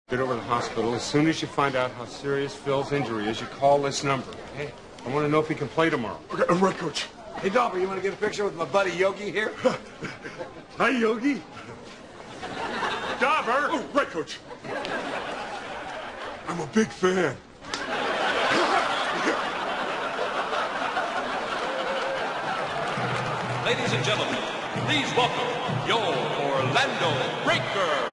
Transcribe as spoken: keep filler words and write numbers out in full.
Get over to the hospital. As soon as you find out how serious Phil's injury is, you call this number. Hey, I want to know if he can play tomorrow. Okay, uh, right, Coach. Hey, Dauber, you want to get a picture with my buddy Yogi here? Hi, Yogi. Dauber! Oh, right, Coach. I'm a big fan. Ladies and gentlemen, please welcome your Orlando Breaker.